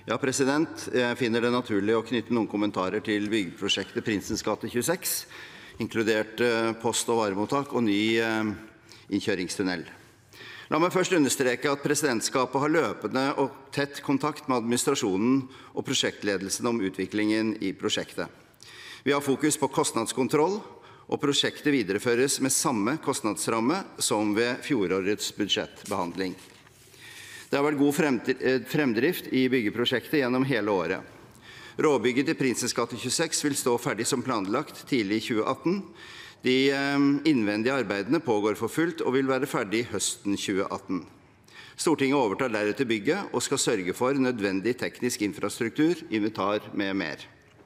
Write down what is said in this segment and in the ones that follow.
Ja, jeg finner det naturlig å knytte noen kommentarer til byggeprosjektet Prinsens gate 26, inkludert post- og varemottak og ny innkjøringstunnel. La meg først understreke at presidentskapet har løpende og tett kontakt med administrasjonen og prosjektledelsen om utviklingen i prosjektet. Vi har fokus på kostnadskontroll, og prosjektet videreføres med samme kostnadsramme som ved fjorårets budsjettbehandling. Det har vært god fremdrift i byggeprosjektet gjennom hele året. Råbygget til Prinsens gate 26 vil stå ferdig som planlagt tidlig i 2018. De innvendige arbeidene pågår for fullt og vil være ferdig høsten 2018. Stortinget overtar deretter bygget og skal sørge for nødvendig teknisk infrastruktur, inventar med mer.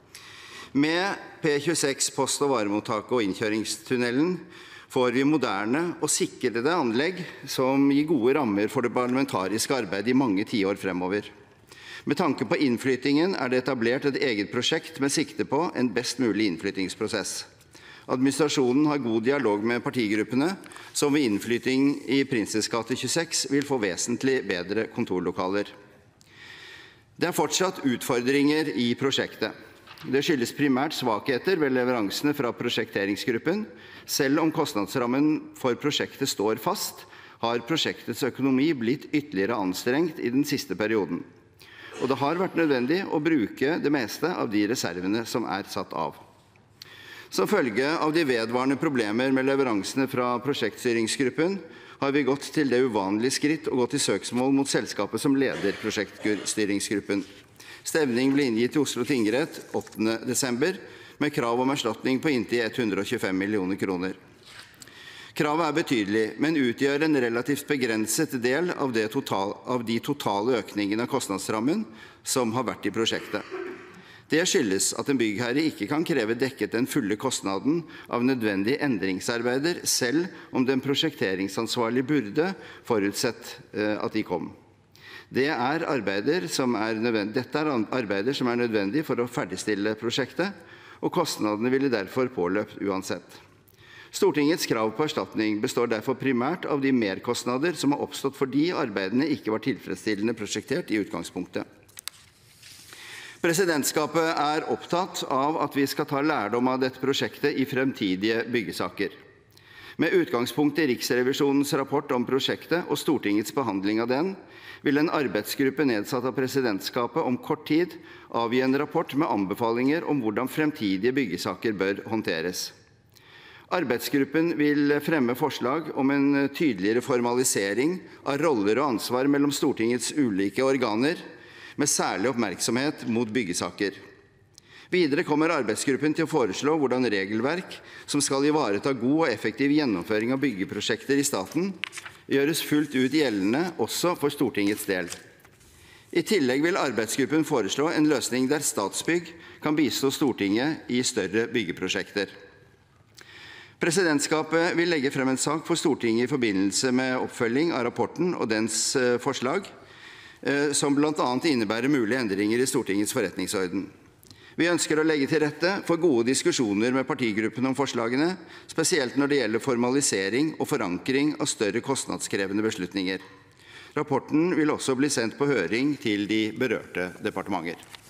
Med P26 post- og varemottak og innkjøringstunnelen får vi moderne og sikrede anlegg som gir gode rammer for det parlamentariske arbeidet i mange tiår fremover. Med tanke på innflyttingen er det etablert et eget prosjekt med sikte på en best mulig innflyttingsprosess. Administrasjonen har god dialog med partigruppene, som ved innflytting i Prinsens gate 26 vil få vesentlig bedre kontorlokaler. Det er fortsatt utfordringer i prosjektet. Det skyldes primært svakheter ved leveransene fra prosjekteringsgruppen. Selv om kostnadsrammen for prosjektet står fast, har prosjektets økonomi blitt ytterligere anstrengt i den siste perioden. Og det har vært nødvendig å bruke det meste av de reservene som er satt av. Som følge av de vedvarende problemer med leveransene fra prosjektstyringsgruppen, har vi gått til det uvanlige skritt å gå til søksmål mot selskapet som leder prosjektstyringsgruppen. Stevning ble inngitt til Oslo tingrett 8. desember, med krav om erstatning på inntil 125 millioner kroner. Kravet er betydelig, men utgjør en relativt begrenset del av de totale økningene av kostnadsrammen som har vært i prosjektet. Det skyldes at en byggherre ikke kan kreve dekket den fulle kostnaden av nødvendige endringsarbeider, selv om den prosjekteringsansvarlige burde forutsett at de kom. Dette er arbeider som er nødvendig for å ferdigstille prosjektet, og kostnadene ville derfor påløpt uansett. Stortingets krav på erstatning består derfor primært av de merkostnader som har oppstått fordi arbeidene ikke var tilfredsstillende prosjektert i utgangspunktet. Presidentskapet er opptatt av at vi skal ta lærdom av dette prosjektet i fremtidige byggesaker. Med utgangspunkt i Riksrevisjonens rapport om prosjektet og Stortingets behandling av den, vil en arbeidsgruppe nedsatt av presidentskapet om kort tid avgi en rapport med anbefalinger om hvordan fremtidige byggesaker bør håndteres. Arbeidsgruppen vil fremme forslag om en tydeligere formalisering av roller og ansvar mellom Stortingets ulike organer, med særlig oppmerksomhet mot byggesaker. Videre kommer arbeidsgruppen til å foreslå hvordan regelverk som skal ivareta god og effektiv gjennomføring av byggeprosjekter i staten, gjøres fullt ut gjeldende også for Stortingets del. I tillegg vil arbeidsgruppen foreslå en løsning der Statsbygg kan bistå Stortinget i større byggeprosjekter. Presidentskapet vil legge frem en sak for Stortinget i forbindelse med oppfølging av rapporten og dens forslag, som blant annet innebærer mulige endringer i Stortingets forretningsorden. Vi ønsker å legge til rette for gode diskusjoner med partigruppen om forslagene, spesielt når det gjelder formalisering og forankring av større kostnadskrevende beslutninger. Rapporten vil også bli sendt på høring til de berørte departementer.